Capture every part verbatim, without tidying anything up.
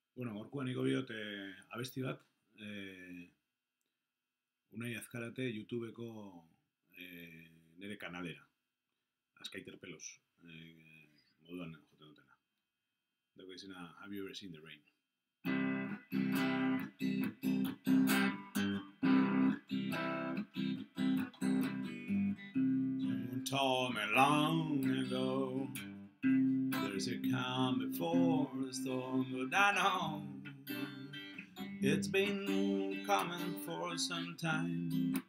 Bueno, gorkuan iko biot eh, abesti bat, eh, Unai Azkarate YouTubeko eh, nere kanalera, Azkaiter Pelos, eh, moduan joten dutena. Dago izena Have You Ever Seen the Rain? Someone told me long ago there's a calm before the storm, but I know it's been coming for some time.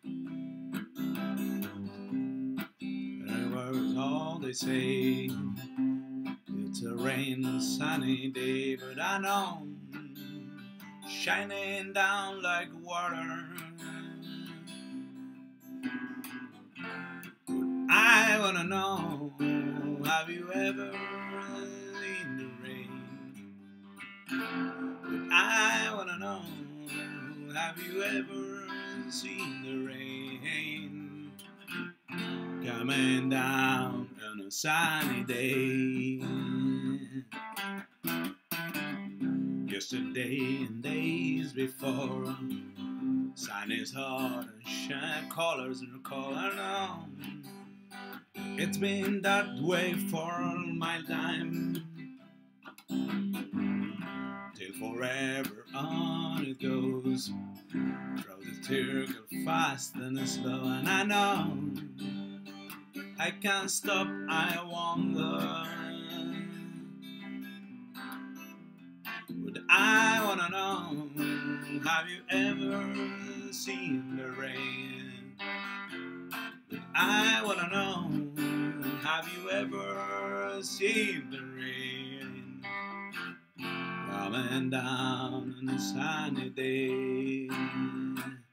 That was all they say. It's a rain, sunny day, but I know shining down like water. I wanna know, have you ever seen the rain? But I wanna know, have you ever seen the rain coming down on a sunny day? Yesterday and days before, sun is hot and shine colors and color now. It's been that way for my time, till forever on it goes. Through the circle fast and slow, and I know I can't stop, I wonder. But I wanna know, have you ever seen the rain? But I wanna know, have you ever seen the rain coming down on a sunny day?